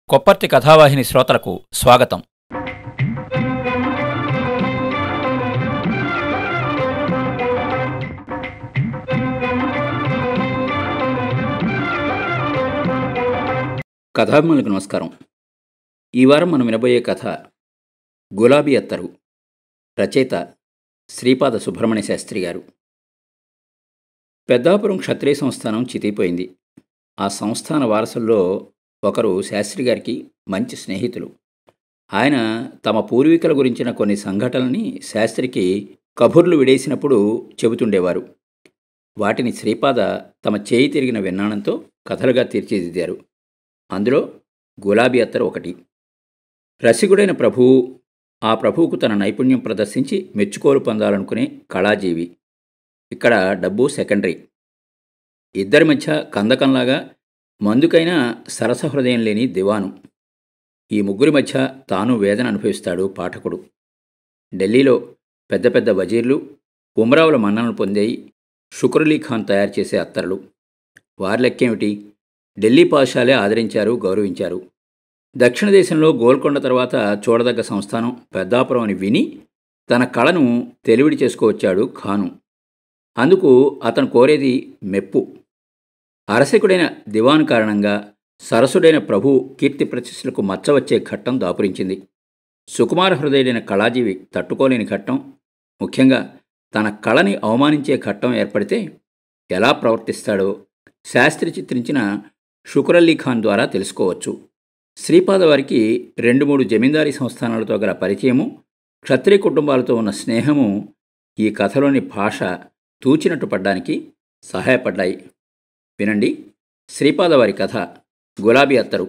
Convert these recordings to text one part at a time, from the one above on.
కొప్పర్తి కథావాహిని శ్రోతలకు స్వాగతం. కథాభిమానులకు నమస్కారం. ఈ వారం మనం వినబోయే కథ గులాబీ అత్తరు. రచయిత శ్రీపాద సుబ్రహ్మణ్య శాస్త్రి గారు. పెద్దాపురం క్షత్రియ సంస్థానం చితిపోయింది. ఆ సంస్థాన వారసుల్లో ఒకరు శాస్త్రి గారికి మంచి స్నేహితులు. ఆయన తమ పూర్వీకుల గురించిన కొన్ని సంఘటనల్ని శాస్త్రికి కబుర్లు విడేసినప్పుడు చెబుతుండేవారు. వాటిని శ్రీపాద తమ చేయి తిరిగిన విన్నానంతో కథలుగా తీర్చిదిద్దారు. అందులో గులాబీ అత్తరు ఒకటి. రసికుడైన ప్రభువు ఆ ప్రభువుకు తన నైపుణ్యం ప్రదర్శించి మెచ్చుకోలు పొందాలనుకునే కళాజీవి. ఇక్కడ డబ్బు సెకండరీ. ఇద్దరి మధ్య కందకంలాగా మందుకైనా సరస హృదయం లేని దివాను. ఈ ముగ్గురి మధ్య తాను వేదన అనుభవిస్తాడు పాఠకుడు. ఢిల్లీలో పెద్ద పెద్ద వజీర్లు, ఉమరావుల మన్ననలు పొందాయి షుక్రలీ ఖాన్ తయారు చేసే అత్తర్లు. వారి లెక్కేమిటి? ఢిల్లీ పాషాలే ఆదరించారు, గౌరవించారు. దక్షిణ దేశంలో గోల్కొండ తర్వాత చూడదగ్గ సంస్థానం పెద్దాపురం అని విని తన కళను తెలివిడి చేసుకువచ్చాడు ఖాను. అందుకు అతను కోరేది మెప్పు. అరసికుడైన దివాను కారణంగా సరసుడైన ప్రభు కీర్తి ప్రతిష్టలకు మచ్చవచ్చే ఘట్టం దాపురించింది. సుకుమార హృదయుడైన కళాజీవి తట్టుకోలేని ఘట్టం, ముఖ్యంగా తన కళని అవమానించే ఘట్టం ఏర్పడితే ఎలా ప్రవర్తిస్తాడో శాస్త్రి చిత్రించిన షుక్రలీ ఖాన్ ద్వారా తెలుసుకోవచ్చు. శ్రీపాద వారికి 2-3 జమీందారీ సంస్థానాలతో గల పరిచయము, క్షత్రియ కుటుంబాలతో ఉన్న స్నేహము ఈ కథలోని భాష తూచినట్టు పడ్డానికి సహాయపడ్డాయి. వినండి శ్రీపాద వారి కథ గులాబీ అత్తరు.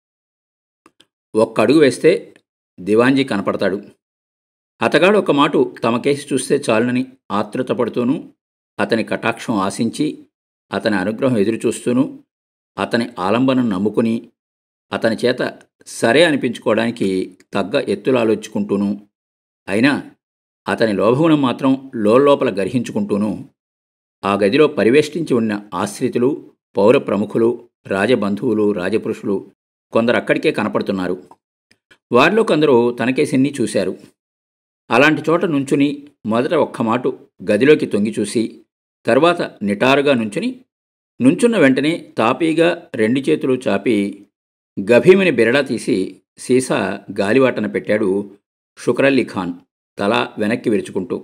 ఒక్క అడుగు వేస్తే దివాన్జీ కనపడతాడు. అతగాడు ఒక మాటు తమ కేసి చూస్తే చాలునని ఆతృతపడుతూనూ, అతని కటాక్షం ఆశించి, అతని అనుగ్రహం ఎదురుచూస్తూనూ, అతని ఆలంబనం నమ్ముకుని, అతని చేత సరే అనిపించుకోవడానికి తగ్గ ఎత్తులాలోచుకుంటూనూ, అయినా అతని లోభగుణం మాత్రం లోపల గర్హించుకుంటూనూ, ఆ గదిలో పరివేష్టించి ఉన్న ఆశ్రితులు, పౌర ప్రముఖులు, రాజబంధువులు, రాజపురుషులు కొందరు అక్కడికే కనపడుతున్నారు. వారిలో కొందరు తనకేసిన్ని చూశారు. అలాంటి చోట నుంచుని మొదట ఒక్కమాటు గదిలోకి తొంగి చూసి, తర్వాత నిటారుగా నుంచున్న వెంటనే తాపీగా 2 చేతులు చాపి గభీమని బిరడా తీసి సీసా గాలివాటన పెట్టాడు షుక్రలీ ఖాన్ తల వెనక్కి విరుచుకుంటూ.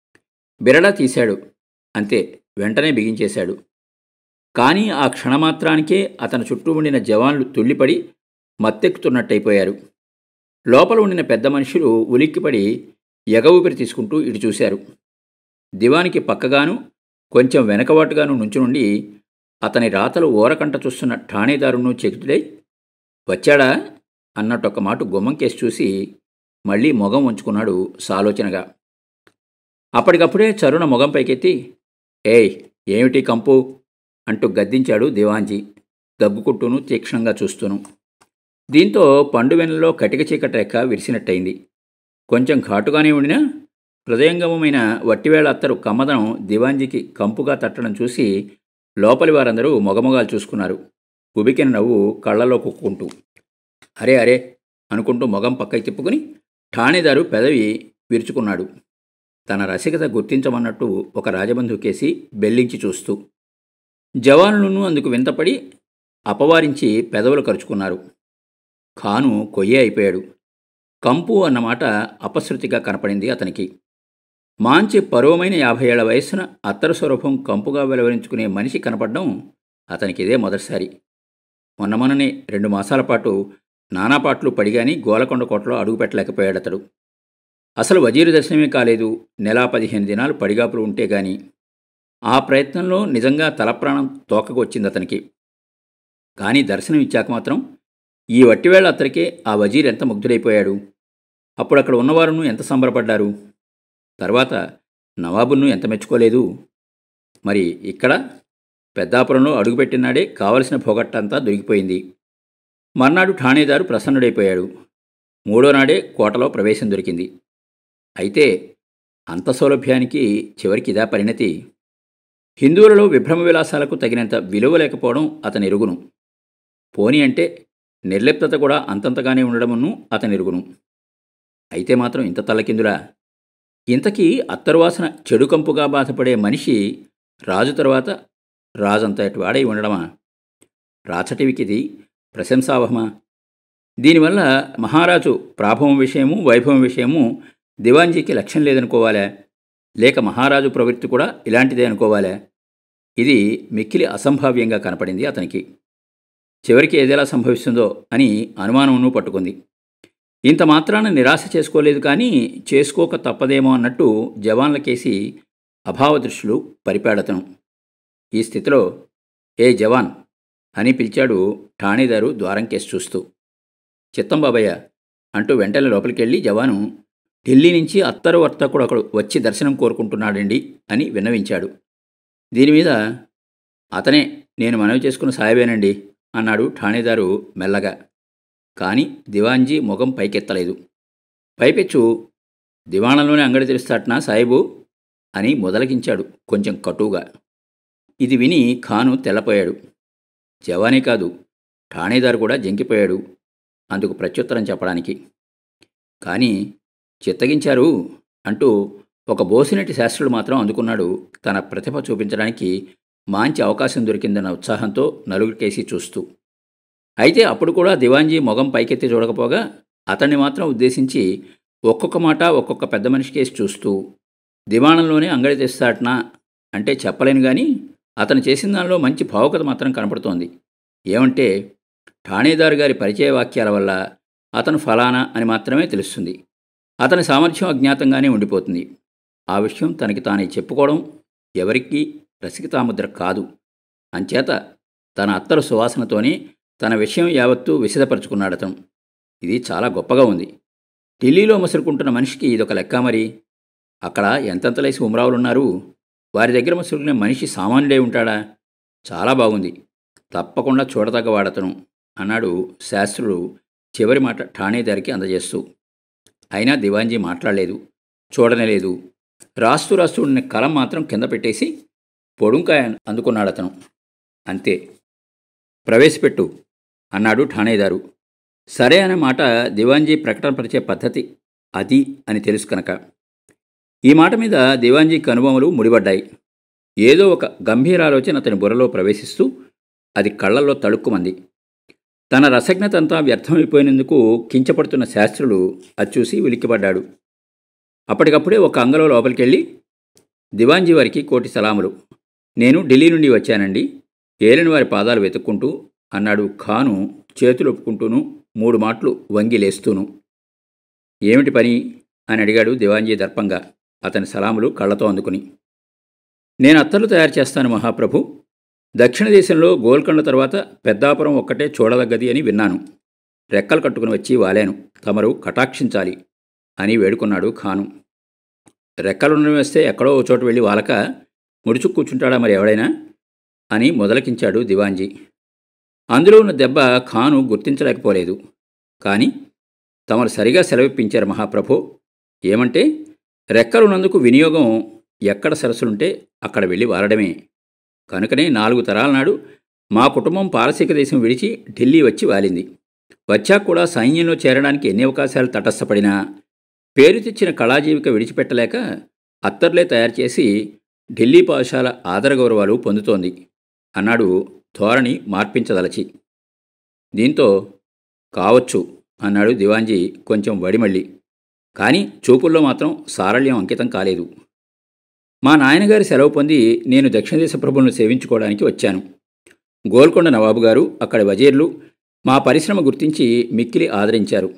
బిరడా తీశాడు, అంతే, వెంటనే బిగించేశాడు. కానీ ఆ క్షణమాత్రానికే అతని చుట్టూ ఉండిన జవాన్లు తుళ్ళిపడి మత్తెక్కుతున్నట్టయిపోయారు. లోపల ఉండిన పెద్ద మనుషులు ఉలిక్కిపడి ఎగ ఊపిరి తీసుకుంటూ ఇటు చూశారు. దివానికి పక్కగాను కొంచెం వెనకవాటుగాను నుంచునుండి అతని రాతలు ఓరకంట చూస్తున్న ఠాణేదారును చెకుతుడై, వచ్చాడా అన్నట్టొక్క మాట గుమ్మం కేసి చూసి మళ్ళీ మొగం ఉంచుకున్నాడు సాలోచనగా. అప్పటికప్పుడే చరుణ మొగం పైకెత్తి, ఏయ్, ఏమిటి కంపు అంటూ గద్దించాడు దివాన్జీ, దగ్గుకుంటూను తీక్షణంగా చూస్తూను. దీంతో పండువెనలో కటిక చీకటి రేఖ విరిసినట్టయింది. కొంచెం ఘాటుగానే ఉండినా హృదయంగమమైన వట్టివేళ అత్తరు కమ్మదనం దివాన్జీకి కంపుగా తట్టడం చూసి లోపలి వారందరూ మొగమొగాలు చూసుకున్నారు, గుబికిన నవ్వు కళ్ళలో కుక్కుంటూ. అరే అరే అనుకుంటూ మొగం పక్కకి తిప్పుకుని ఠాణేదారు పెదవి విరుచుకున్నాడు, తన రసికత గుర్తించమన్నట్టు ఒక రాజబంధుకేసి బెల్లించి చూస్తూ. జవానులను అందుకు వింతపడి అపవారించి పెదవులు కరుచుకున్నారు. ఖాను కొయ్యే అయిపోయాడు. కంపు అన్నమాట అపశృతిగా కనపడింది అతనికి. మాంచి పరువమైన 50 ఏళ్ల వయస్సున అత్తరు స్వరూపం కంపుగా వెలువరించుకునే మనిషి కనపడడం అతనికి ఇదే మొదటిసారి. మొన్నమొన్ననే 2 మాసాల పాటు నానాపాట్లు పడిగాని గోలకొండ కోటలో అడుగుపెట్టలేకపోయాడతడు. అసలు వజీరు దర్శనమే కాలేదు. నెల 15 దినాలు పడిగాపులు ఉంటే గాని ఆ ప్రయత్నంలో నిజంగా తలప్రాణం తోకకు వచ్చింది అతనికి. కానీ దర్శనం ఇచ్చాక మాత్రం ఈ వట్టివేళ అత్తరికే ఆ వజీర్ ఎంత ముగ్ధుడైపోయాడు. అప్పుడు అక్కడ ఉన్నవారును ఎంత సంబరపడ్డారు. తర్వాత నవాబును ఎంత మెచ్చుకోలేదు. మరి ఇక్కడ పెద్దాపురంలో అడుగుపెట్టినాడే కావలసిన పొగట్టంతా దొరికిపోయింది. మర్నాడు ఠాణేదారు ప్రసన్నుడైపోయాడు. 3వ నాడే కోటలో ప్రవేశం దొరికింది. అయితే అంత సౌలభ్యానికి చివరికి ఇదా పరిణతి. హిందువులలో విభ్రమ విలాసాలకు తగినంత విలువ లేకపోవడం అతని ఎరుగును. పోనీ అంటే నిర్లిప్తత కూడా అంతంతగానే ఉండడమును అతనెరుగును. అయితే మాత్రం ఇంత తల్లకిందులా? ఇంతకీ అత్తరువాసన చెడుకంపుగా బాధపడే మనిషి రాజు తరువాత రాజంతటి వాడై ఉండడమా? రాచటివికిది ప్రశంసావహమా? దీనివల్ల మహారాజు ప్రాభవం విషయము, వైభవం విషయము దివాన్జీకి లక్ష్యం లేదనుకోవాలా? లేక మహారాజు ప్రవృత్తి కూడా ఇలాంటిదే అనుకోవాలా? ఇది మిక్కిలి అసంభావ్యంగా కనపడింది అతనికి. చివరికి ఏదెలా సంభవిస్తుందో అని అనుమానమును పట్టుకుంది. ఇంత మాత్రాన నిరాశ చేసుకోలేదు, కానీ చేసుకోక తప్పదేమో అన్నట్టు జవాన్లకేసి అభావదృష్టులు పరిపాడతను. ఈ స్థితిలో ఏ జవాన్ అని పిలిచాడు ఠాణేదారు ద్వారంకేసి చూస్తూ. చిత్తం బాబయ్య అంటూ వెంటనే లోపలికెళ్ళి జవాను, ఢిల్లీ నుంచి అత్తరు వర్తకుడు ఒకడు వచ్చి దర్శనం కోరుకుంటున్నాడండి అని విన్నవించాడు. దీనిమీద అతనే నేను మనవి చేసుకున్న సాయబేనండి అన్నాడు ఠాణేదారు మెల్లగా. కానీ దివాన్జీ ముఖం పైకెత్తలేదు. పైపెచ్చు దివాణంలోనే అంగడి తెరుస్తాట్నా సాయిబు అని మొదలకించాడు కొంచెం కటువుగా. ఇది విని ఖాను తెల్లపోయాడు. జవానే కాదు, ఠాణేదారు కూడా జంకిపోయాడు అందుకు ప్రత్యుత్తరం చెప్పడానికి. కానీ చిత్తగించారు అంటూ ఒక బోసినటి శాస్త్రుడు మాత్రం అందుకున్నాడు తన ప్రతిభ చూపించడానికి మంచి అవకాశం దొరికిందన్న ఉత్సాహంతో నలుగురికేసి చూస్తూ. అయితే అప్పుడు కూడా దివాన్జీ మొగం పైకెత్తి చూడకపోగా అతన్ని మాత్రం ఉద్దేశించి ఒక్కొక్క మాట ఒక్కొక్క పెద్ద మనిషికేసి చూస్తూ, దివాణంలోనే అంగడి తెస్తాట్నా అంటే చెప్పలేను, కానీ అతను చేసిన దానిలో మంచి భావుకత మాత్రం కనపడుతోంది. ఏమంటే ఠాణేదారు గారి పరిచయ వాక్యాల వల్ల అతను ఫలానా అని మాత్రమే తెలుస్తుంది. అతని సామర్థ్యం అజ్ఞాతంగానే ఉండిపోతుంది. ఆ విషయం తనకి తానే చెప్పుకోవడం ఎవరికీ రసికతాముద్ర కాదు. అంచేత తన అత్తరు సువాసనతోనే తన విషయం యావత్తూ విశదపరుచుకున్నాడతను. ఇది చాలా గొప్పగా ఉంది. ఢిల్లీలో మసురుకుంటున్న మనిషికి ఇదొక లెక్క. మరి అక్కడ ఎంతెంతలేసి ఉమరావులున్నారు, వారి దగ్గర మసురుకునే మనిషి సామాన్యుడే ఉంటాడా? చాలా బాగుంది, తప్పకుండా చూడదగ్గవాడతను అన్నాడు శాస్త్రుడు చివరి మాట ఠాణేదారికి అందజేస్తూ. అయినా దివాన్జీ మాట్లాడలేదు, చూడనేలేదు. రాస్తూ రాస్తూ ఉన్న కలం మాత్రం కింద పెట్టేసి పొడుంకాయ అందుకున్నాడతను. అంతే. ప్రవేశపెట్టు అన్నాడు ఠాణేదారు. సరే అనే మాట దివాన్జీ ప్రకటనపరిచే పద్ధతి అది అని తెలుసు కనుక. ఈ మాట మీద దివాన్జీకి అనుభవములు ముడిపడ్డాయి. ఏదో ఒక గంభీరాలోచన అతని బుర్రలో ప్రవేశిస్తూ అది కళ్లల్లో తడుక్కుమంది. తన రసజ్ఞతంతా వ్యర్థమైపోయినందుకు కించపడుతున్న శాస్త్రుడు అది చూసి ఉలిక్కిపడ్డాడు. అప్పటికప్పుడే ఒక అంగలో లోపలికెళ్ళి, దివాన్జీ వారికి కోటి సలాములు, నేను ఢిల్లీ నుండి వచ్చానండి, ఏలిన వారి పాదాలు వెతుక్కుంటూ అన్నాడు ఖాను చేతులు ఒప్పుకుంటూను 3 మాటలు వంగి లేస్తూను. ఏమిటి పని అని అడిగాడు దివాన్జీ దర్పంగా అతని సలాములు కళ్ళతో అందుకుని. నేను అత్తర్లు తయారు చేస్తాను మహాప్రభు. దక్షిణ దేశంలో గోల్కొండ తర్వాత పెద్దాపురం ఒక్కటే చూడదగ్గది అని విన్నాను. రెక్కలు కట్టుకుని వచ్చి వాలాను, తమరు కటాక్షించాలి అని వేడుకున్నాడు ఖాను. రెక్కలుండడం వేస్తే ఎక్కడో ఓ చోటు వెళ్ళి వాలక ముడుచు కూర్చుంటాడా మరి ఎవడైనా అని మొదలకించాడు దివాన్జీ. అందులో ఉన్న దెబ్బ ఖాను గుర్తించలేకపోలేదు. కానీ తమరు సరిగా సెలవిప్పించారు మహాప్రభు. ఏమంటే రెక్కలున్నందుకు వినియోగం ఎక్కడ సరస్సులుంటే అక్కడ వెళ్ళి వాలడమే. కనుకనే 4 తరాల నాడు మా కుటుంబం పారసీక దేశం విడిచి ఢిల్లీ వచ్చి వాలింది. వచ్చాక కూడా సైన్యంలో చేరడానికి ఎన్ని అవకాశాలు తటస్థపడినా పేరు తెచ్చిన కళాజీవిక విడిచిపెట్టలేక అత్తర్లే తయారు చేసి ఢిల్లీ పాఠశాల ఆదరగౌరవాలు పొందుతోంది అన్నాడు ధోరణి మార్పించదలచి. దీంతో కావచ్చు అన్నాడు దివాన్జీ కొంచెం వడిమళ్ళి. కానీ చూపుల్లో మాత్రం సారళ్యం అంకితం కాలేదు. మా నాయనగారి సెలవు పొంది నేను దక్షిణదేశ ప్రభువులను సేవించుకోవడానికి వచ్చాను. గోల్కొండ నవాబు గారు, అక్కడి వజీర్లు మా పరిశ్రమ గుర్తించి మిక్కిలి ఆదరించారు.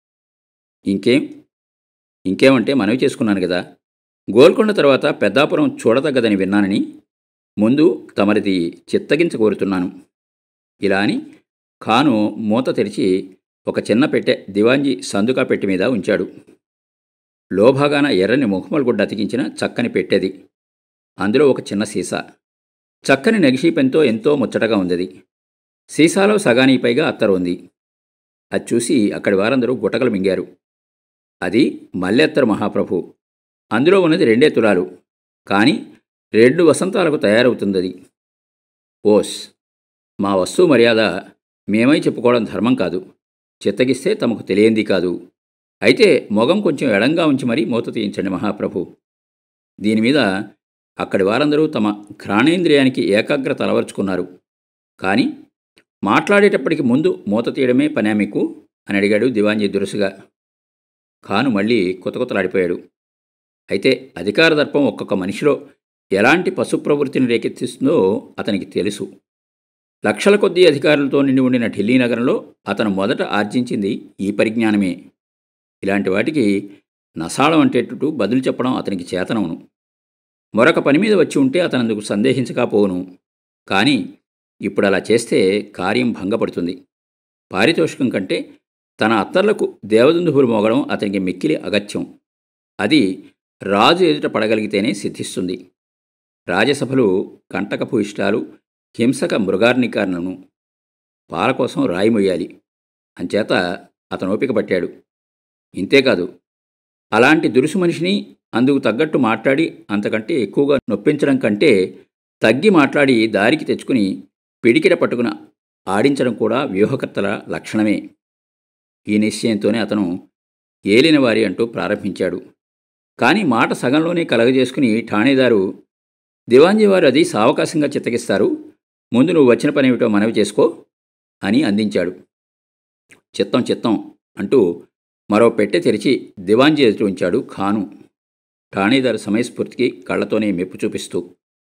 ఇంకేమంటే మనవి చేసుకున్నాను కదా, గోల్కొండ తర్వాత పెద్దాపురం చూడదగ్గదని విన్నానని ముందు తమరిది చిత్తగించ కోరుతున్నాను. ఇలా అని ఖాను మూత తెరిచి ఒక చిన్న పెట్టె దివాన్జీ సందుకా పెట్టి మీద ఉంచాడు. లోభాగాన ఎర్రని ముఖమల్ గుడ్డ అతికించిన చక్కని పెట్టెది. అందులో ఒక చిన్న సీసా, చక్కని నెగిషీ పెన్తో ఎంతో ముచ్చటగా ఉంది. సీసాలో సగానికి పైగా అత్తరు ఉంది. అది చూసి అక్కడి వారందరూ గుటకలు మింగారు. అది మల్లెత్తరు మహాప్రభు. అందులో ఉన్నది 2 తులాలు, కానీ 2 వసంతాలకు తయారవుతుందది. ఓస్, మా వస్తువు మర్యాద మేమై చెప్పుకోవడం ధర్మం కాదు. చిత్తగిస్తే తమకు తెలియంది కాదు. అయితే మొగం కొంచెం ఎడంగా ఉంచి మరీ మూత తీయించండి మహాప్రభు. దీనిమీద అక్కడి వారందరూ తమ ఘ్రాణేంద్రియానికి ఏకాగ్రత అలవర్చుకున్నారు. కానీ మాట్లాడేటప్పటికి ముందు మూత తీయడమే పనా మీకు అని అడిగాడు దివాంజీ దురుసుగా. ఖాను మళ్ళీ కుతకుతలాడిపోయాడు. అయితే అధికార దర్పం ఒక్కొక్క మనిషిలో ఎలాంటి పశుప్రవృత్తిని రేకెత్తిస్తుందో అతనికి తెలుసు. లక్షల కొద్దీ అధికారులతో నిండి ఉండిన ఢిల్లీ నగరంలో అతను మొదట ఆర్జించింది ఈ పరిజ్ఞానమే. ఇలాంటి వాటికి నసాళం అంటేటట్టు బదులు చెప్పడం అతనికి చేతనవును. మరొక పని మీద వచ్చి ఉంటే అతనందుకు సందేహించకపోవును. కానీ ఇప్పుడు అలా చేస్తే కార్యం భంగపడుతుంది. పారితోషికం కంటే తన అత్తర్లకు దేవదుందుభులు మోగడం అతనికి మిక్కిలి అగత్యం. అది రాజు ఎదుట పడగలిగితేనే సిద్ధిస్తుంది. రాజసభలు కంటకపు ఇష్టాలు, హింసక మృగార్నికారణను పాల కోసం రాయి మొయ్యాలి. అంచేత అతను ఓపిక పట్టాడు. ఇంతేకాదు, అలాంటి దురుసు మనిషిని అందుకు తగ్గట్టు మాట్లాడి అంతకంటే ఎక్కువగా నొప్పించడం కంటే తగ్గి మాట్లాడి దారికి తెచ్చుకుని పిడికిడ పట్టుకుని ఆడించడం కూడా వ్యూహకర్తల లక్షణమే. ఈ నిశ్చయంతోనే అతను ఏలినవారి అంటూ ప్రారంభించాడు. కానీ మాట సగంలోనే కలగజేసుకుని ఠాణేదారు, దివాంజీ వారు అది సావకాశంగా చిత్తగిస్తారు, ముందు నువ్వు వచ్చిన పనేమిటో మనవి చేసుకో అని అందించాడు. చిత్తం చిత్తం అంటూ మరో పెట్టె తెరిచి దివాంజీ ఎదుటి ఉంచాడు ఖాను. ఠాణేదారు సమయస్ఫూర్తికి కళ్లతోనే మెప్పు చూపిస్తూ.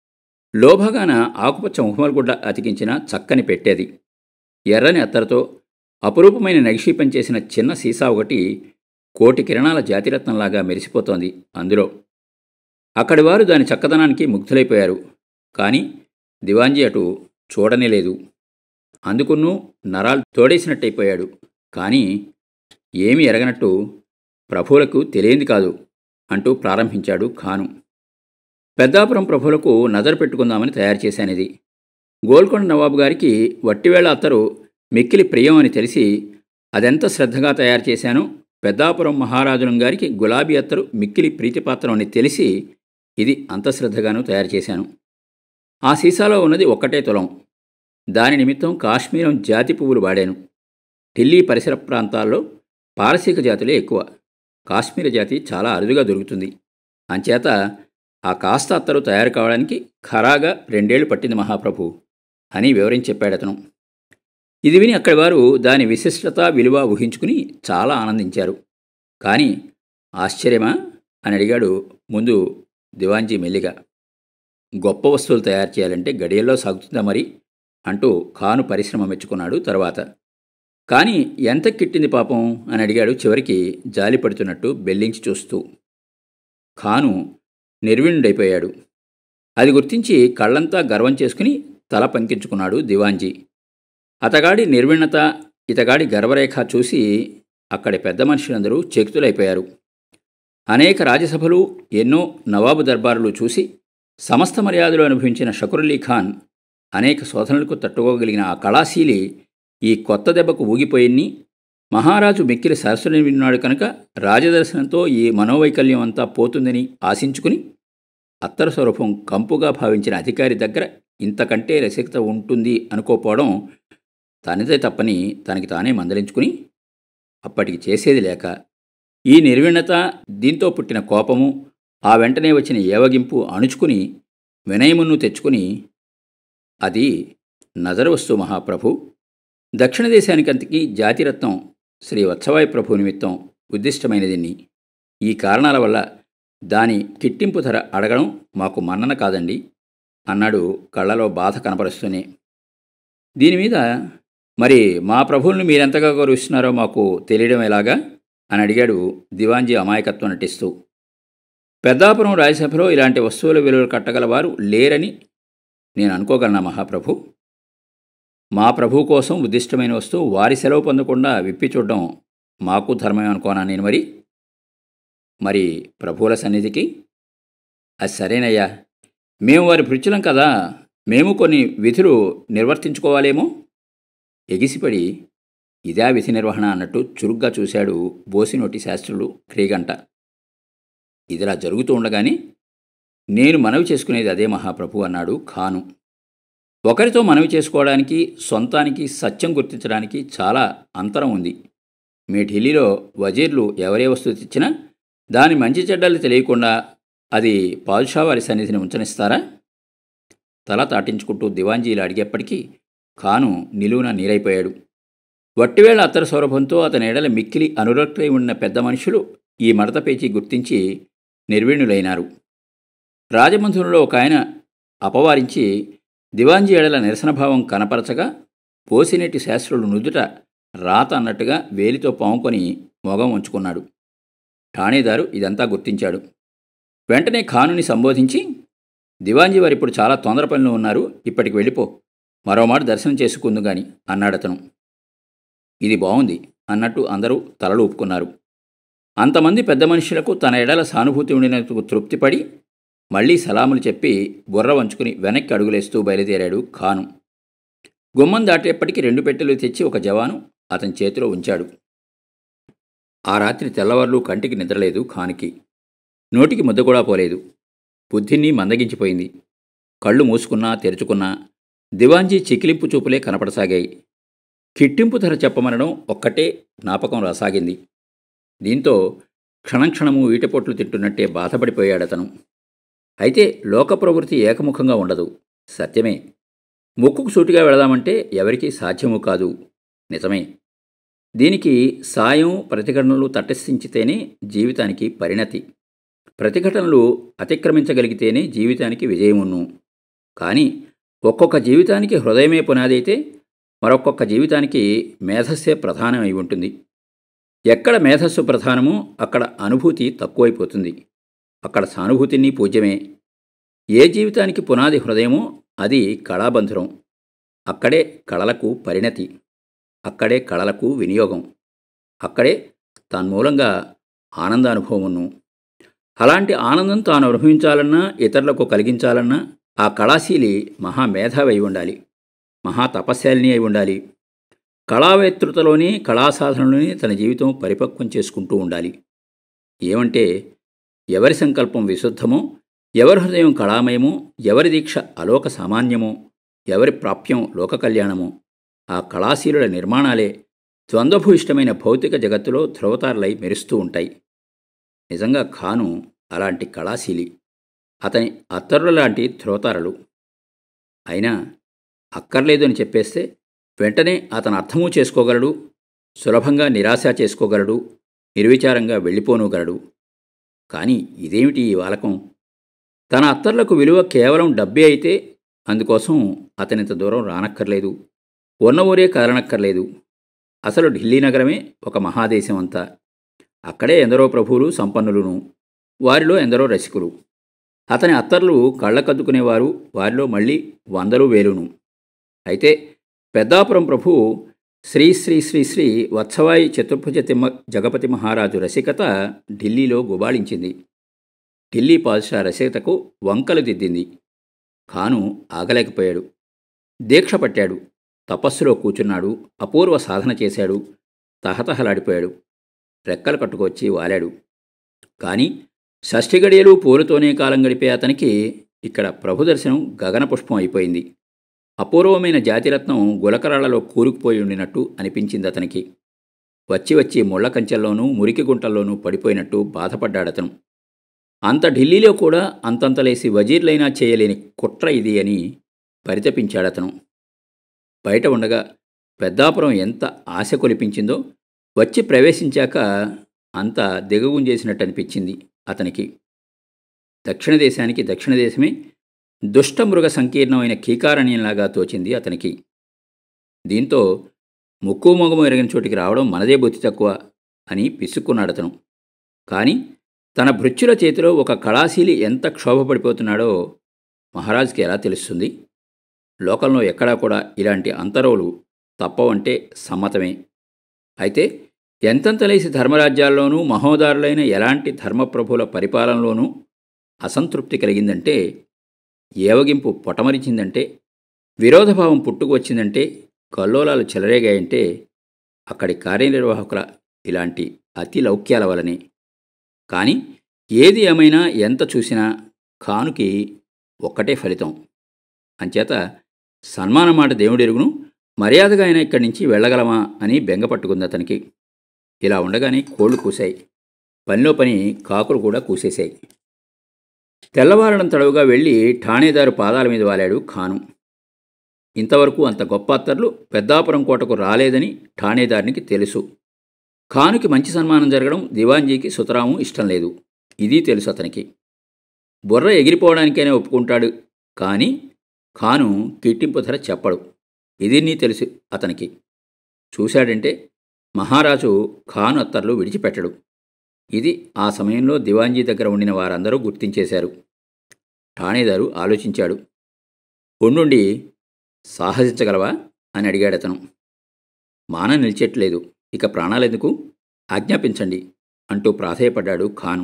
లోభగాన ఆకుపచ్చ ముహమల్గుడ్డ అతికించిన చక్కని పెట్టేది. ఎర్రని అత్తరతో అపురూపమైన నగిషీ పనిచేసిన చిన్న సీసా ఒకటి కోటి కిరణాల జాతిరత్నంలాగా మెరిసిపోతోంది అందులో. అక్కడివారు దాని చక్కదనానికి ముగ్ధులైపోయారు. కానీ దివాంజీ అటు చూడనే లేదు. అందుకున్నూ నరాలు తోడేసినట్టయిపోయాడు. కానీ ఏమీ ఎరగనట్టు, ప్రభువులకు తెలియంది కాదు అంటూ ప్రారంభించాడు ఖాను. పెద్దాపురం ప్రభువులకు నజరు పెట్టుకుందామని తయారు చేశానిది. గోల్కొండ నవాబు గారికి వట్టివేళ అత్తరు మిక్కిలి ప్రియం అని తెలిసి అదెంత శ్రద్ధగా తయారు చేశానో, పెద్దాపురం మహారాజులం గారికి గులాబీ అత్తరు మిక్కిలి ప్రీతిపాత్రం అని తెలిసి ఇది అంత శ్రద్ధగానూ తయారు చేశాను. ఆ సీసాలో ఉన్నది ఒక్కటే తులం. దాని నిమిత్తం కాశ్మీరం జాతి పువ్వులు వాడాను. ఢిల్లీ పరిసర ప్రాంతాల్లో పారసీక జాతులే ఎక్కువ. కాశ్మీర జాతి చాలా అరుదుగా దొరుకుతుంది. అంచేత ఆ కాస్త అత్తరు తయారు కావడానికి ఖరాగా 2 ఏళ్లు పట్టింది మహాప్రభు అని వివరించి చెప్పాడతను. ఇది విని అక్కడి వారు దాని విశిష్టత విలువ ఊహించుకుని చాలా ఆనందించారు. కానీ ఆశ్చర్యమా అని అడిగాడు ముందు దివాంజీ మెల్లిగా. గొప్ప వస్తువులు తయారు చేయాలంటే గడియల్లో సాగుతుందా మరి అంటూ ఖాను పరిశ్రమ మెచ్చుకున్నాడు తర్వాత. కానీ ఎంత కిట్టింది పాపం అని అడిగాడు చివరికి జాలిపడుతున్నట్టు బెల్లించి చూస్తూ. ఖాను నిర్విణుడైపోయాడు. అది గుర్తించి కళ్ళంతా గర్వం చేసుకుని తల పంకించుకున్నాడు దివాంజీ. అతగాడి నిర్విణత, ఇతగాడి గర్వరేఖ చూసి అక్కడి పెద్ద మనుషులందరూ చకితులైపోయారు. అనేక రాజసభలు, ఎన్నో నవాబు దర్బారులు చూసి సమస్త మర్యాదలు అనుభవించిన షకురుల్లీ ఖాన్ అనేక శోధనలకు తట్టుకోగలిగిన ఆ కళాశీలి ఈ కొత్త దెబ్బకు ఊగిపోయిన్ని, మహారాజు మిక్కిలి సరస్సుని విన్నాడు కనుక రాజదర్శనంతో ఈ మనోవైకల్యం అంతా పోతుందని ఆశించుకుని అత్తర స్వరూపం కంపుగా భావించిన అధికారి దగ్గర ఇంతకంటే రసికత ఉంటుంది అనుకోపోవడం తనదే తప్పని తనకి తానే మందలించుకుని అప్పటికి చేసేది లేక ఈ నిర్విణత, దీంతో పుట్టిన కోపము, ఆ వెంటనే వచ్చిన ఏవగింపు అణుచుకుని వినయమును తెచ్చుకుని, అది నజరు వస్తు మహాప్రభు, దక్షిణ దేశానికంతకీ జాతిరత్నం శ్రీ వత్సవాయి ప్రభు నిమిత్తం ఉద్దిష్టమైనదిన్ని. ఈ కారణాల వల్ల దాని కిట్టింపు ధర అడగడం మాకు మన్నన కాదండి అన్నాడు కళ్ళలో బాధ కనపరుస్తూనే. దీనిమీద మరి మా ప్రభువుల్ని మీరెంతగా గౌరవిస్తున్నారో మాకు తెలియడం ఎలాగా అని అడిగాడు దివాంజీ అమాయకత్వం నటిస్తూ. పెద్దాపురం రాజ్యసభలో ఇలాంటి వస్తువుల విలువలు కట్టగలవారు లేరని నేను అనుకోగలనా మహాప్రభు? మా ప్రభు కోసం ఉద్దిష్టమైన వస్తువు వారి సెలవు పొందకుండా విప్పి చూడడం మాకు ధర్మమే అనుకోనా నేను మరి ప్రభువుల సన్నిధికి? అది సరేనయ్యా, మేము వారి భృత్యులం కదా, మేము కొన్ని విధులు నిర్వర్తించుకోవాలేమో. ఎగిసిపడి ఇదా విధి నిర్వహణ అన్నట్టు చురుగ్గా చూశాడు బోసినోటి శాస్త్రులు క్రీగంట. ఇదిలా జరుగుతూ ఉండగానే నేను మనవి చేసుకునేది అదే మహాప్రభు అన్నాడు ఖాను. ఒకరితో మనవి చేసుకోవడానికి, సొంతానికి సత్యం గుర్తించడానికి చాలా అంతరం ఉంది. మీ ఢిల్లీలో వజీర్లు ఎవరే వస్తువు తెచ్చినా దాని మంచి చెడ్డలు తెలియకుండా అది పాదుషా వారి సన్నిధిని ఉంచనిస్తారా? తల తాటించుకుంటూ దివాంజీలు అడిగేప్పటికీ ఖాను నిలువున నీరైపోయాడు. వట్టివేళ్ల అత్తర సౌరభంతో అతని ఎడల మిక్కిలి అనురక్తులై ఉన్న పెద్ద మనుషులు ఈ మడత పేచి గుర్తించి నిర్వీణులైనారు. రాజమంధునిలో ఒక ఆయన అపవారించి దివాంజీ ఎడల నిరసనభావం కనపరచగా పోసినెట్టి శాస్త్రులు నుదుట రాత అన్నట్టుగా వేలితో పాముకొని మొగం ఉంచుకున్నాడు. ఠాణేదారు ఇదంతా గుర్తించాడు. వెంటనే ఖానుని సంబోధించి, దివాంజీ వారు ఇప్పుడు చాలా తొందర పనిలో ఉన్నారు, ఇప్పటికి వెళ్ళిపో, మరోమాట దర్శనం చేసుకుందు గాని అన్నాడతను. ఇది బాగుంది అన్నట్టు అందరూ తలలు ఊపుకున్నారు. అంతమంది పెద్ద మనుషులకు తన ఎడల సానుభూతి ఉండినందుకు తృప్తిపడి మళ్లీ సలాములు చెప్పి బుర్ర వంచుకుని వెనక్కి అడుగులేస్తూ బయలుదేరాడు ఖాను. గుమ్మం దాటేప్పటికీ 2 పెట్టెలు తెచ్చి ఒక జవాను అతని చేతిలో ఉంచాడు. ఆ రాత్రి తెల్లవార్లు కంటికి నిద్రలేదు ఖానుకి. నోటికి ముద్ద కూడా పోలేదు. బుద్ధిని మందగించిపోయింది. కళ్ళు మూసుకున్నా తెరుచుకున్నా దివాంజీ చికిలింపు చూపులే కనపడసాగాయి. కిట్టింపు ధర చెప్పమనడం ఒక్కటే జ్ఞాపకం రాసాగింది. దీంతో క్షణక్షణము ఈటపోట్లు తింటున్నట్టే బాధపడిపోయాడతను. అయితే లోక ప్రవృత్తి ఏకముఖంగా ఉండదు, సత్యమే. ముక్కుకు సూటిగా వెళదామంటే ఎవరికీ సాధ్యము కాదు, నిజమే. దీనికి సాయం ప్రతిఘటనలు తటస్థించితేనే జీవితానికి పరిణతి. ప్రతిఘటనలు అతిక్రమించగలిగితేనే జీవితానికి విజయమున్ను. కానీ ఒక్కొక్క జీవితానికి హృదయమే పునాది అయితే మరొక్కొక్క జీవితానికి మేధస్సే ప్రధానమై ఉంటుంది. ఎక్కడ మేధస్సు ప్రధానమో అక్కడ అనుభూతి తక్కువైపోతుంది. అక్కడ సానుభూతిని పూజ్యమే. ఏ జీవితానికి పునాది హృదయమో అది కళాబంధురం. అక్కడే కళలకు పరిణతి, అక్కడే కళలకు వినియోగం, అక్కడే తన్మూలంగా ఆనందానుభవమును. అలాంటి ఆనందం తాను అనుభవించాలన్నా ఇతరులకు కలిగించాలన్నా ఆ కళాశీలి మహామేధావి అయి ఉండాలి, మహాతపస్శాలిని అయి ఉండాలి. కళావేత్తృతలోనే కళాసాధనలోనే తన జీవితం పరిపక్వం చేసుకుంటూ ఉండాలి. ఏమంటే ఎవరి సంకల్పం విశుద్ధమో, ఎవరి హృదయం కళామయమో, ఎవరి దీక్ష అలోక సామాన్యమో, ఎవరి ప్రాప్యం లోక కళ్యాణమో ఆ కళాశీలుల నిర్మాణాలే ద్వంద్వభూయిష్టమైన భౌతిక జగత్తులో ధ్రువతారలై మెరుస్తూ ఉంటాయి. నిజంగా ఖాను అలాంటి కళాశీలి. అతని అత్తరుల లాంటి ధ్రువతారలు. అయినా అక్కర్లేదు అని చెప్పేస్తే వెంటనే అతను అర్థమూ చేసుకోగలడు, సులభంగా నిరాశ చేసుకోగలడు, నిర్విచారంగా వెళ్ళిపోనూగలడు. కానీ ఇదేమిటి ఈ వాలకం? తన అత్తర్లకు విలువ కేవలం డబ్బే అయితే అందుకోసం అతనింత దూరం రానక్కర్లేదు, ఉన్న ఊరే కదలనక్కర్లేదు. అసలు ఢిల్లీ నగరమే ఒక మహాదేశం అంతా. అక్కడే ఎందరో ప్రభువులు సంపన్నులును, వారిలో ఎందరో రసికులు. అతని అత్తర్లు కళ్ళకద్దుకునేవారు వారిలో మళ్ళీ వందలు వేలును. అయితే పెద్దాపురం ప్రభువు శ్రీ శ్రీ శ్రీ శ్రీ వత్సవాయి చతుర్భుజ తిమ్మ జగపతి మహారాజు రసికత ఢిల్లీలో గుబాళించింది. ఢిల్లీ పాదుషా రసికతకు వంకలు దిద్దింది. ఖాను ఆగలేకపోయాడు. దీక్ష పట్టాడు. తపస్సులో కూచున్నాడు. అపూర్వ సాధన చేశాడు. తహతహలాడిపోయాడు. రెక్కలు కట్టుకొచ్చి వాలాడు. కానీ షష్ఠిగడియలు పూలతోనే కాలం గడిపే అతనికి ఇక్కడ ప్రభుదర్శనం గగనపుష్పం అయిపోయింది. అపూర్వమైన జాతిరత్నం గులకరాళ్లలో కూరుకుపోయి ఉండినట్టు అనిపించింది అతనికి. వచ్చి వచ్చి ముళ్ల కంచెల్లోనూ మురికి గుంటల్లోనూ పడిపోయినట్టు బాధపడ్డాడతను. అంత ఢిల్లీలో కూడా అంతంతలేసి వజీర్లైనా చేయలేని కుట్ర ఇది అని పరితపించాడతను. బయట ఉండగా పెద్దాపురం ఎంత ఆశ కొలిపించిందో వచ్చి ప్రవేశించాక అంత దిగగుంజేసినట్టు అనిపించింది అతనికి. దక్షిణ దేశానికి దక్షిణ దేశమే దుష్టమృగ సంకీర్ణమైన కీకారణ్యంలాగా తోచింది అతనికి. దీంతో ముక్కు మొగము ఎరగిన చోటికి రావడం మనదే బుద్ధి తక్కువ అని పిసుక్కున్నాడతను. కానీ తన భృత్యుల చేతిలో ఒక కళాశీలి ఎంత క్షోభపడిపోతున్నాడో మహారాజుకి ఎలా తెలుస్తుంది? లోకంలో ఎక్కడా కూడా ఇలాంటి అంతరోలు తప్పవంటే సమ్మతమే. అయితే ఎంతంతలేసి ధర్మరాజ్యాల్లోనూ మహోదారులైన ఎలాంటి ధర్మప్రభుల పరిపాలనలోనూ అసంతృప్తి కలిగిందంటే, ఏవగింపు పొటమరించిందంటే, విరోధభావం పుట్టుకు వచ్చిందంటే, కల్లోలాలు చెలరేగాయంటే అక్కడి కార్యనిర్వాహకుల ఇలాంటి అతి లౌక్యాల వలనే. కానీ ఏది ఏమైనా ఎంత చూసినా ఖానుకి ఒక్కటే ఫలితం. అంచేత సన్మానం మాట దేవుడెరుగును, మర్యాదగా అయినా ఇక్కడి నుంచి వెళ్ళగలమా అని బెంగ పట్టుకుంది అతనికి. ఇలా ఉండగానే కోళ్లు కూశాయి. పనిలో పని కాకులు కూడా కూసేశాయి. తెల్లవారడం తడవుగా వెళ్ళి ఠాణేదారు పాదాల మీద వాలాడు ఖాను. ఇంతవరకు అంత గొప్ప అత్తర్లు పెద్దాపురం కోటకు రాలేదని ఠాణేదారునికి తెలుసు. ఖానుకి మంచి సన్మానం జరగడం దివాన్జీకి సుతరాము ఇష్టం లేదు. ఇది తెలుసు అతనికి. బుర్ర ఎగిరిపోవడానికైనా ఒప్పుకుంటాడు, కానీ ఖాను కిట్టింపు ధర చెప్పడు. ఇది నీ తెలుసు అతనికి. చూశాడంటే మహారాజు ఖాను అత్తర్లు విడిచిపెట్టడు. ఇది ఆ సమయంలో దివాన్జీ దగ్గర ఉండిన వారందరూ గుర్తించేశారు. ఠాణేదారు ఆలోచించాడు. ఉండుండి సాహసించగలవా అని అడిగాడతను. మాన నిలిచెట్లేదు, ఇక ప్రాణాలెందుకు, ఆజ్ఞాపించండి అంటూ ప్రాధేయపడ్డాడు ఖాను.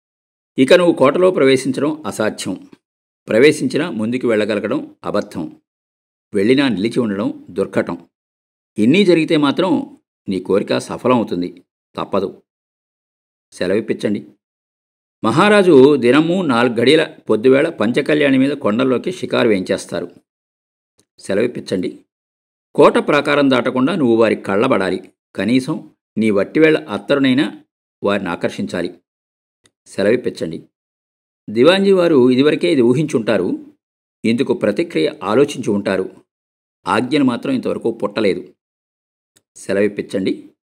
ఇక నువ్వు కోటలో ప్రవేశించడం అసాధ్యం. ప్రవేశించినా ముందుకు వెళ్ళగలగడం అబద్ధం. వెళ్ళినా నిలిచి ఉండడం దుర్ఘటం. ఇన్నీ జరిగితే మాత్రం నీ కోరిక సఫలం అవుతుంది. తప్పదు. సెలవిప్పించండి. మహారాజు దినము 4 గడియల పొద్దువేళ పంచకళ్యాణి మీద కొండల్లోకి షికారు వేయించేస్తారు. సెలవిప్పించండి. కోట ప్రాకారం దాటకుండా నువ్వు వారి కళ్ళబడాలి. కనీసం నీ వట్టివేళ అత్తరునైనా వారిని ఆకర్షించాలి. సెలవిప్పించండి. దివాన్జీ వారు ఇదివరకే ఇది ఊహించుంటారు. ఇందుకు ప్రతిక్రియ ఆలోచించి ఉంటారు. ఆజ్ఞను మాత్రం ఇంతవరకు పుట్టలేదు. సెలవిప్పించండి.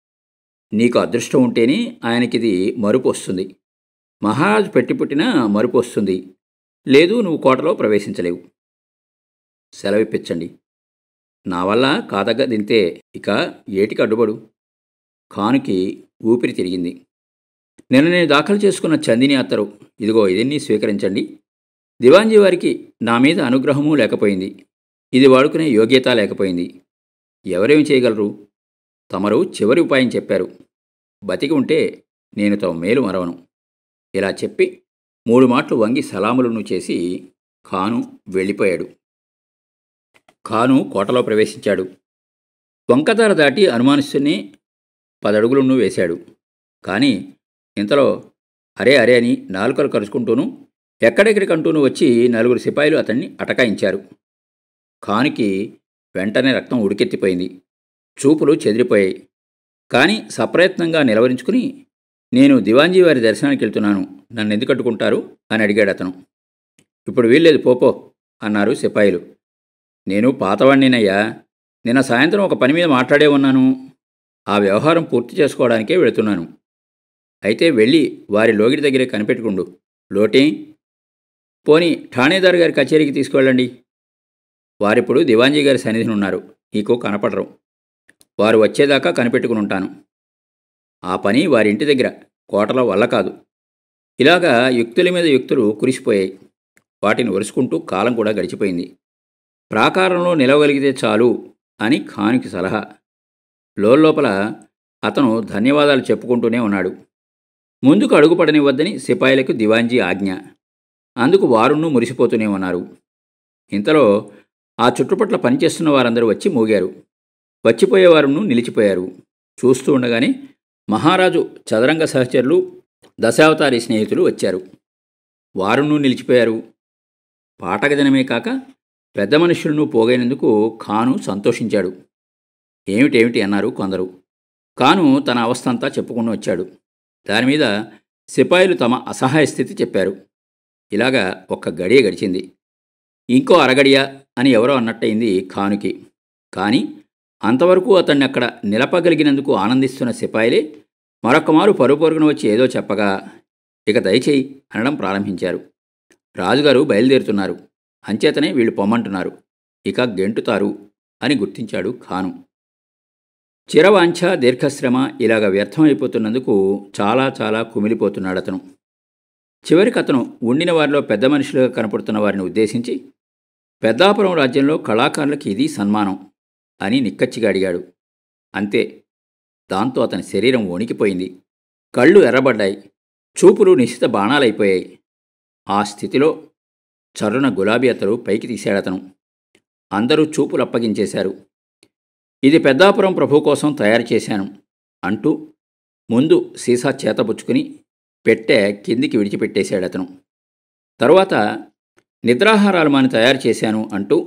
నీకు అదృష్టం ఉంటేనే ఆయనకిది మరుపు వస్తుంది. మహారాజు పుట్టినా మరుపు వస్తుంది. లేదు, నువ్వు కోటలో ప్రవేశించలేవు. సెలవిప్పించండి. నా వల్ల కాదగ్గ దింతే, ఇక ఏటికి అడ్డుపడు. ఖానుకి ఊపిరి తిరిగింది. నిన్న నేను దాఖలు చేసుకున్న చందిని అత్తరు ఇదిగో, ఇదన్నీ స్వీకరించండి. దివాన్జీ వారికి నా మీద అనుగ్రహమూ లేకపోయింది. ఇది వాడుకునే యోగ్యత లేకపోయింది. ఎవరేమి చేయగలరు? తమరు చివరి ఉపాయం చెప్పారు. బతికి ఉంటే నేను తమ మేలు మరవను. ఇలా చెప్పి 3 మాటలు వంగి సలాములను చేసి ఖాను వెళ్ళిపోయాడు. ఖాను కోటలో ప్రవేశించాడు. వంకతార దాటి అనుమానిస్తునే 10 అడుగులను వేశాడు. కానీ ఇంతలో అరే అరే అని నాలుకలు కరుచుకుంటూను ఎక్కడెక్కడికంటూనూ వచ్చి 4 సిపాయిలు అతన్ని అటకాయించారు. ఖానుకి వెంటనే రక్తం ఉడికెత్తిపోయింది. చూపులు చెదిరిపోయాయి. కానీ సప్రయత్నంగా నిలవరించుకుని, నేను దివాన్జీ వారి దర్శనానికి వెళ్తున్నాను, నన్ను ఎందుకు అడ్డుకుంటారు అని అడిగాడు అతను. ఇప్పుడు వీల్లేదు, పోపో అన్నారు సిపాయిలు. నేను పాతవాణ్ణినయ్యా. నిన్న సాయంత్రం ఒక పని మీద మాట్లాడే ఉన్నాను. ఆ వ్యవహారం పూర్తి చేసుకోవడానికే వెళుతున్నాను. అయితే వెళ్ళి వారి లోగిడి దగ్గరే కనిపెట్టుకుండు. లోటే పోని ఠాణేదారు గారి కచేరీకి తీసుకువెళ్ళండి. వారిప్పుడు దివాన్జీ గారి సన్నిధిని ఉన్నారు. నీకు కనపడరు. వారు వచ్చేదాకా కనిపెట్టుకుని ఉంటాను. ఆ పని వారింటి దగ్గర, కోటలో వల్ల కాదు. ఇలాగా యుక్తుల మీద యుక్తులు కురిసిపోయాయి. వాటిని ఒరుసుకుంటూ కాలం కూడా గడిచిపోయింది. ప్రాకారంలో నిలవగలిగితే చాలు అని ఖానుకి సలహా. లోపల అతను ధన్యవాదాలు చెప్పుకుంటూనే ఉన్నాడు. ముందుకు అడుగుపడనివ్వద్దని సిపాయిలకు దివాన్జీ ఆజ్ఞ. అందుకు వారున్నూ మురిసిపోతూనే ఉన్నారు. ఇంతలో ఆ చుట్టుపట్ల పనిచేస్తున్న వారందరూ వచ్చి మోగారు. వచ్చిపోయేవారును నిలిచిపోయారు. చూస్తూ ఉండగానే మహారాజు చదరంగ సహచరులు, దశావతారి స్నేహితులు వచ్చారు. వారును నిలిచిపోయారు. పాటక దినమే కాక పెద్ద మనుషులను పోగైనందుకు ఖాను సంతోషించాడు. ఏమిటేమిటి అన్నారు కొందరు. ఖాను తన అవస్థంతా చెప్పుకుని వచ్చాడు. దానిమీద సిపాయిలు తమ అసహాయ స్థితి చెప్పారు. ఇలాగా 1 గడియ గడిచింది. ఇంకో అరగడియ అని ఎవరో అన్నట్టయింది ఖానుకి. కానీ అంతవరకు అతన్ని అక్కడ నిలపగలిగినందుకు ఆనందిస్తున్న సిపాయిలే మరొక్కమారు పరుగున వచ్చి ఏదో చెప్పగా, ఇక దయచేయి అనడం ప్రారంభించారు. రాజుగారు బయలుదేరుతున్నారు, అంచేతనే వీళ్ళు పొమ్మంటున్నారు, ఇక గెంటుతారు అని గుర్తించాడు ఖాను. చిరవాంఛ దీర్ఘశ్రమ ఇలాగ వ్యర్థమైపోతున్నందుకు చాలా చాలా కుమిలిపోతున్నాడతను. చివరికి అతను ఉండిన వారిలో పెద్ద మనుషులుగా కనపడుతున్న వారిని ఉద్దేశించి, పెద్దాపురం రాజ్యంలో కళాకారులకి ఇది సన్మానం అని నిక్కచ్చిగా అడిగాడు. అంతే. దాంతో అతని శరీరం వణికిపోయింది. కళ్ళు ఎర్రబడ్డాయి. చూపులు నిశిత బాణాలైపోయాయి. ఆ స్థితిలో చర్రున గులాబీ అత్తరు పైకి తీశాడతను. అందరూ చూపులు అప్పగించేశారు. ఇది పెద్దాపురం ప్రభు కోసం తయారు చేశాను అంటూ ముందు సీసా చేతపుచ్చుకుని పెట్టె కిందికి విడిచిపెట్టేశాడతను. తరువాత నిద్రాహారాలు మాని తయారు చేశాను అంటూ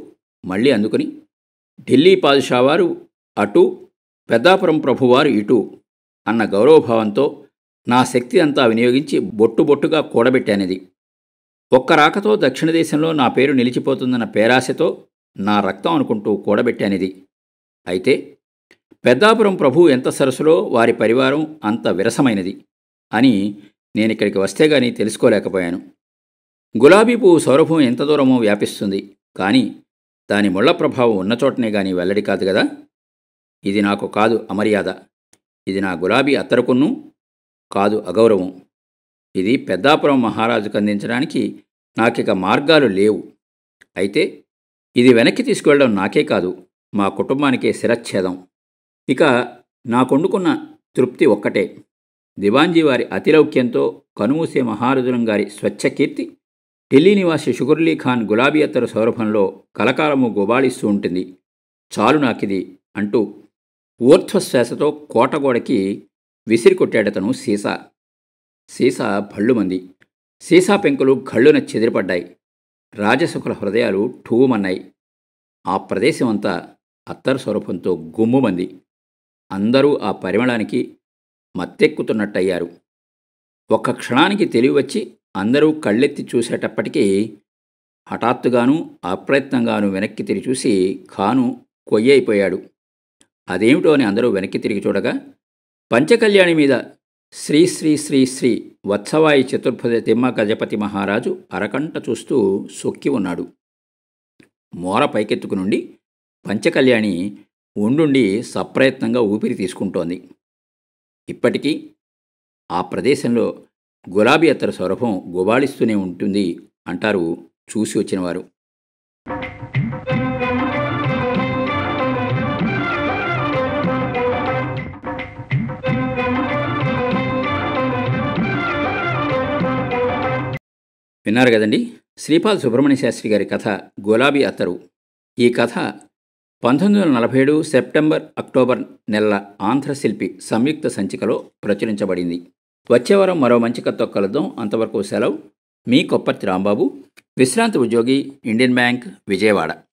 మళ్ళీ అందుకుని, ఢిల్లీ పాదుషావారు అటు, పెద్దాపురం ప్రభువారు ఇటు అన్న గౌరవభావంతో నా శక్తి అంతా వినియోగించి బొట్టుబొట్టుగా కూడబెట్టానిది. ఒక్క రాకతో దక్షిణ దేశంలో నా పేరు నిలిచిపోతుందన్న పేరాశతో నా రక్తం అనుకుంటూ కూడబెట్టానిది. అయితే పెద్దాపురం ప్రభు ఎంత సరసులో వారి పరివారం అంత విరసమైనది అని నేనిక్కడికి వస్తే గానీ తెలుసుకోలేకపోయాను. గులాబీ పువ్వు సౌరభం ఎంత దూరమో వ్యాపిస్తుంది, కానీ దాని ముళ్ల ప్రభావం ఉన్న చోటనే గానీ వెల్లడి కాదు గదా. ఇది నాకు కాదు అమర్యాద, ఇది నా గులాబీ అత్తరుకున్ను కాదు అగౌరవం. ఇది పెద్దాపురం మహారాజుకు అందించడానికి నాకిక మార్గాలు లేవు. అయితే ఇది వెనక్కి తీసుకువెళ్ళడం నాకే కాదు, మా కుటుంబానికే శిరచ్ఛేదం. ఇక నాకొండుకున్న తృప్తి ఒక్కటే, దివాన్జీ వారి అతిలౌక్యంతో కనుమూసే మహారుజులం గారి స్వచ్ఛకీర్తి ఢిల్లీ నివాసి షుగుర్లీ ఖాన్ గులాబీ అత్తరు సౌరభంలో కలకాలము గుబాళిస్తూ ఉంటుంది. చాలు నాకిది అంటూ ఊర్ధ్వశ్వాసతో కోటగోడకి విసిరికొట్టాడతను సీసా. సీసా భళ్ళుమంది. సీసా పెంకులు ఘళ్ళున చెదిరిపడ్డాయి. రాజసుకుల హృదయాలు ఠూమన్నాయి. ఆ ప్రదేశమంతా అత్తరు సౌరభంతో గుమ్ముమంది. అందరూ ఆ పరిమళానికి మత్తెక్కుతున్నట్టయ్యారు. ఒక్క క్షణానికి తెలివివచ్చి అందరూ కళ్ళెత్తి చూసేటప్పటికీ హఠాత్తుగానూ అప్రయత్నంగానూ వెనక్కి తిరిగి చూసి ఖాను కొయ్యైపోయాడు. అదేమిటో అని అందరూ వెనక్కి తిరిగి చూడగా పంచకళ్యాణి మీద శ్రీ శ్రీ శ్రీ శ్రీ వత్సవాయి చతుర్భుజ తిమ్మ గజపతి మహారాజు అరకంట చూస్తూ సొక్కి ఉన్నాడు. మోర పైకెత్తుకు నుండి పంచకళ్యాణి ఉండుండి సప్రయత్నంగా ఊపిరి తీసుకుంటోంది. ఇప్పటికీ ఆ ప్రదేశంలో గులాబీ అత్తరు సౌరభం గుబాళిస్తూనే ఉంటుంది అంటారు చూసి వచ్చినవారు. విన్నారు కదండి, శ్రీపాద సుబ్రహ్మణ్య శాస్త్రి గారి కథ గులాబీ అత్తరు. ఈ కథ 1947 సెప్టెంబర్ అక్టోబర్ నెలల ఆంధ్రశిల్పి సంయుక్త సంచికలో ప్రచురించబడింది. వచ్చే వారం మరో మంచి కథతో కలుద్దాం. అంతవరకు సెలవు. మీ కొప్పర్తి రాంబాబు, విశ్రాంతి ఉద్యోగి, ఇండియన్ బ్యాంక్, విజయవాడ.